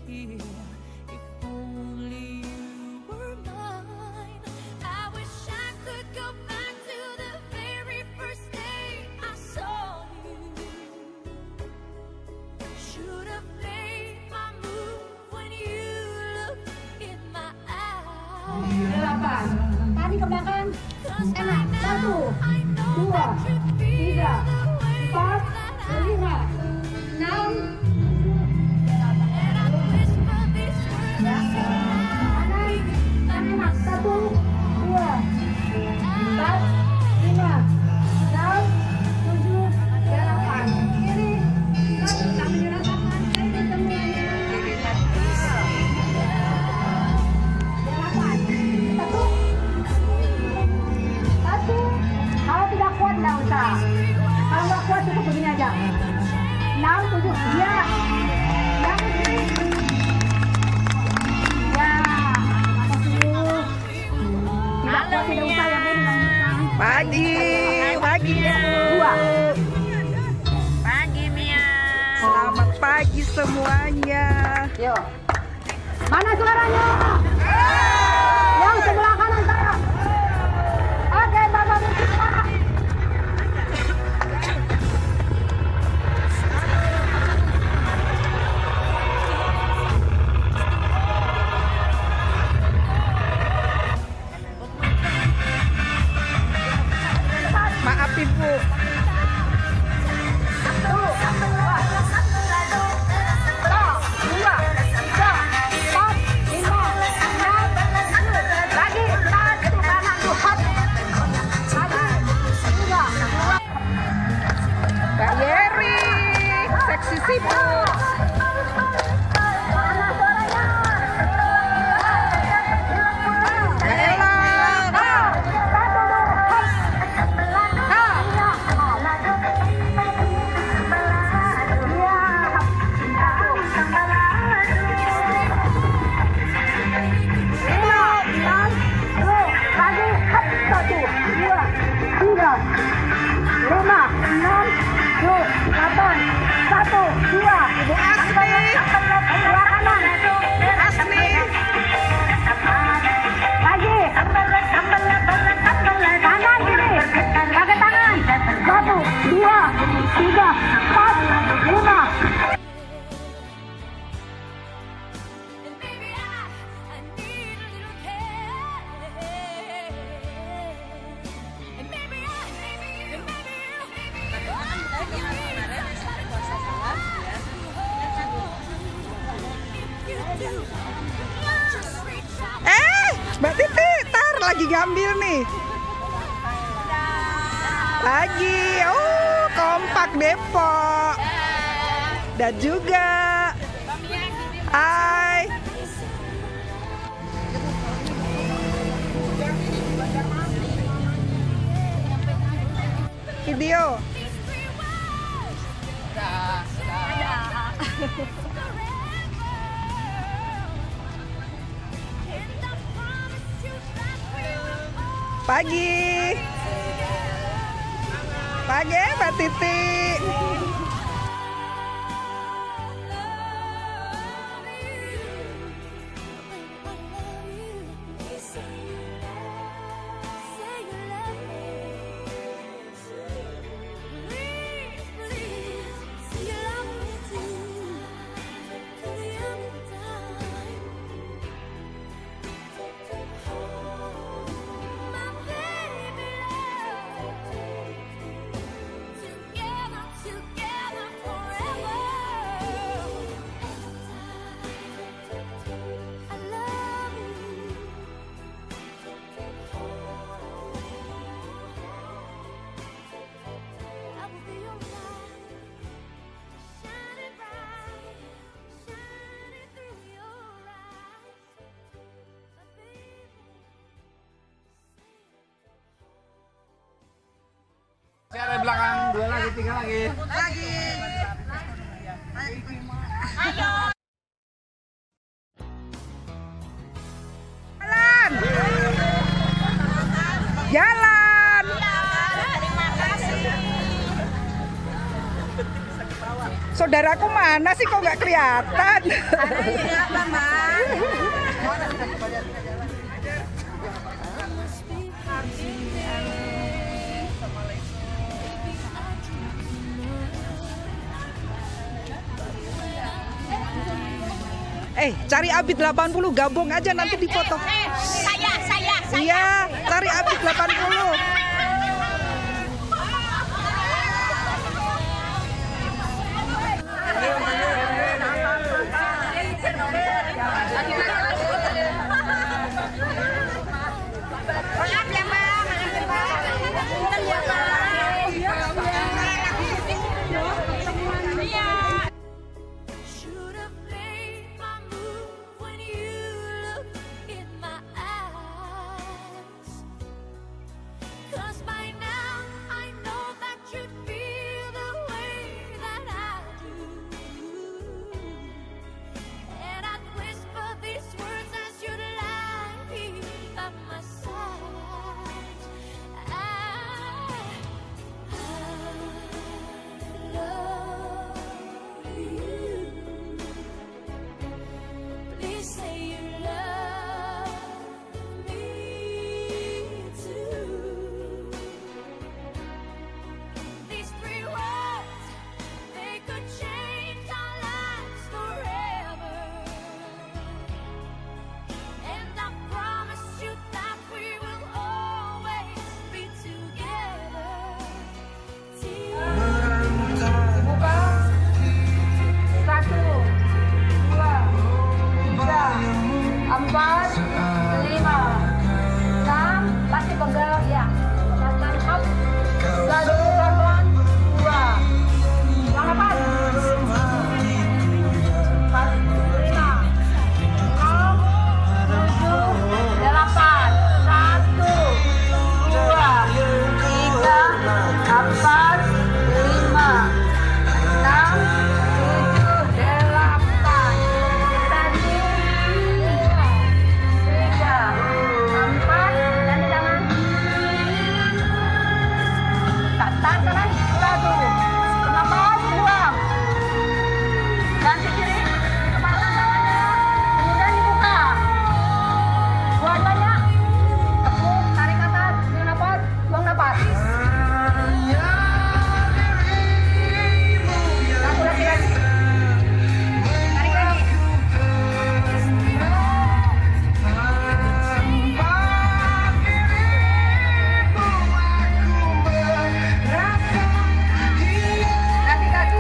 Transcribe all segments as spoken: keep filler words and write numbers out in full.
Delapan. Tarik ke belakang. Enak. Satu, dua, tiga, empat, lima, enam. Ya. Kanan. Enak. Satu, dua, empat, lima, enam, tujuh, delapan. Kiri. Sambil dirasakan. Ayo semuanya. Kalau tidak kuat nggak usah. Kalau nggak kuat cukup begini aja. Enam, tujuh, ya. Yang kiri. Ya. Mata dulu. Tidak kuat tidak usah yang ini. Pagi, pagi. Dua. Pagi Mia. Selamat pagi semuanya. Yuk. Mana suaranya? Yang sebelah kanan saya. Oke, Bapak musik Pak. Maaf Ibu. Mbak Yeri, seksi siput. Eh, Mbak Titi, tar lagi ngambil nih. Lagi, oh kompak Depok. Dan juga, hai. Video. Pagi. Pagi Mbak Titi. Ada belakang, dua lagi, tiga lagi. Lagi. Ayo. Jalan. Jalan. Terima kasih. Saudara saudaraku mana sih kok nggak kelihatan? Apa, Mas? Eh, cari Abid delapan puluh, gabung aja nanti dipoto. Eh, saya, saya, saya. Iya, cari Abid delapan puluh. Maaf ya, Mbak. Maaf ya, Mbak. Bentar ya, Mbak. Iya. Should have played my move when you look in my eyes. 'Cause by now I know that you feel the way that I do. And I'd whisper these words as you'd lie here by my side. I, I love you. Please say you love me too. These three words, they could change our lives forever. And I promise you that we will always be together. Buka. Satu, dua, tiga, empat, lima, enam, pasti pegang ya. Pegang up. Satu, pelan, dua, pelan lepas. Empat, lima, enam, tujuh, delapan. Satu, dua, tiga, empat, lima, enam, tujuh, delapan. Satu, dua, tiga, empat, dan tangan. Tahan kanan, satu, nafas, buang. Dan ke kiri, lepaskan tangannya, kemudian dibuka. Dua-duanya, tepuk, tarik ke atas, buang nafas, buang nafas. Satu lagi lagi. Tarik lagi. Kasih kaki.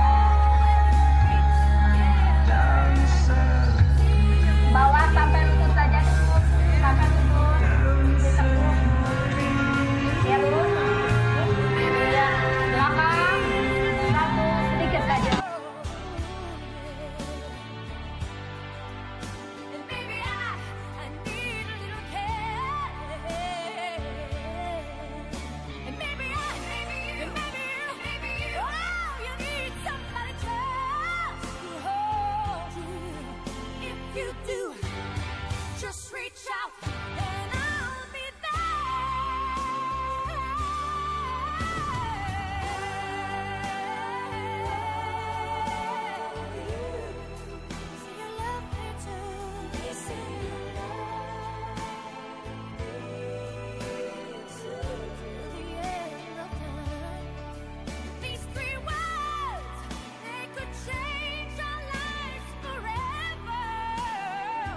Bawah sampai lutut saja. Sampai lutut. Ditekuk. Ya, lurus. Ya, belakang. Satu, sedikit saja. And baby, I, I need a little care. And maybe I, maybe you, and maybe you, maybe you, oh, you need somebody just to hold you. If you do, just reach out and I'll be there. Say you love me too. Say you love me too. Till the end of time. These three words, they could change our lives forever.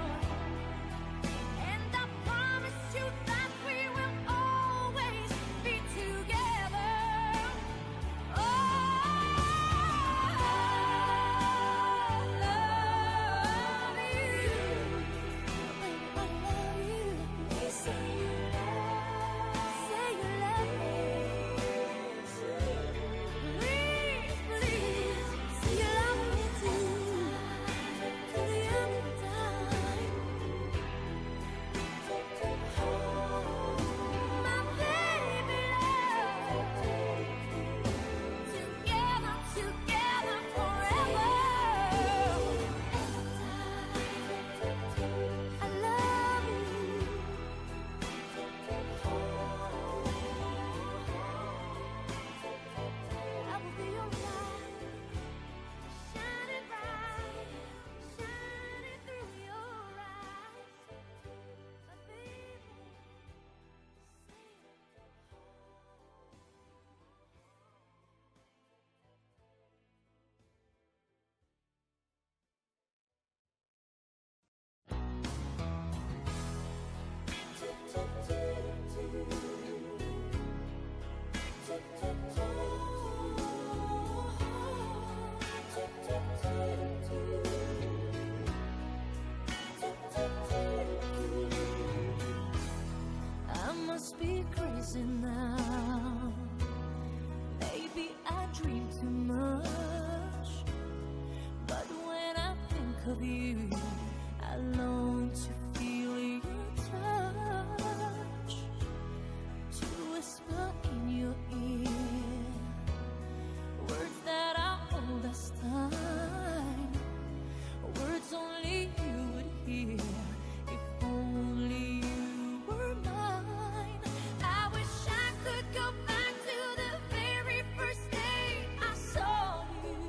you. I long to feel your touch, to whisper in your ear words that are old as time, words only you would hear if only you were mine. I wish I could go back to the very first day I saw you.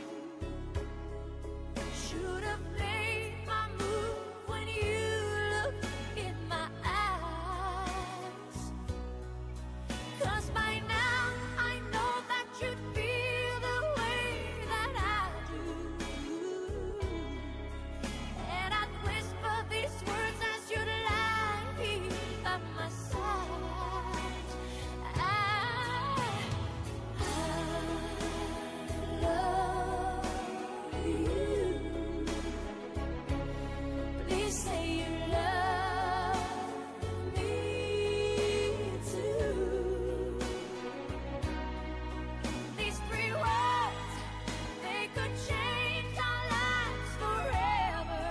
Should have made my move when you looked in my eyes, 'cause by now I know that you'd feel the way that I do. And I'd whisper these words as you'd lie here by my side. I, I love you. Please say you love me too. These three words, they could change our lives forever.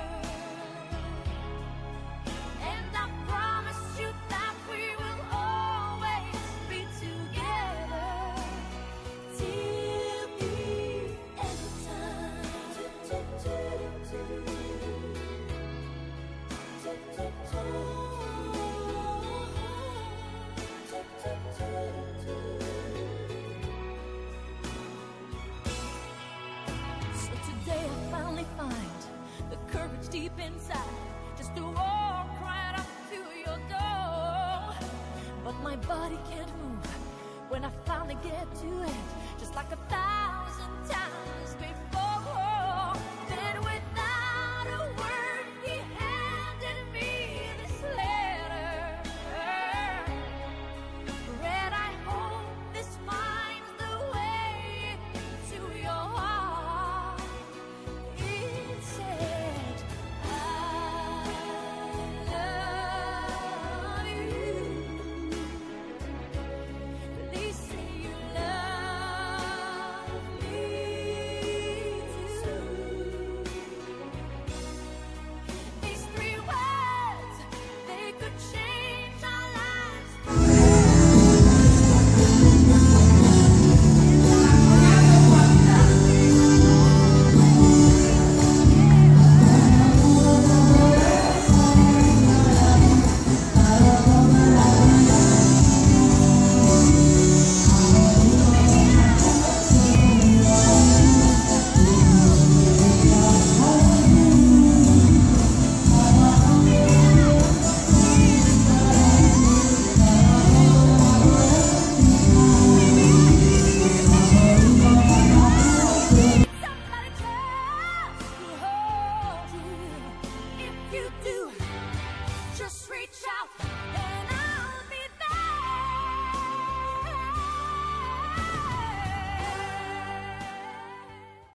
And I promise you that we will always be together till the end of time. So today I finally find the courage deep inside just to walk right up to your door. But my body can't move when I finally get to it, just like a thousand times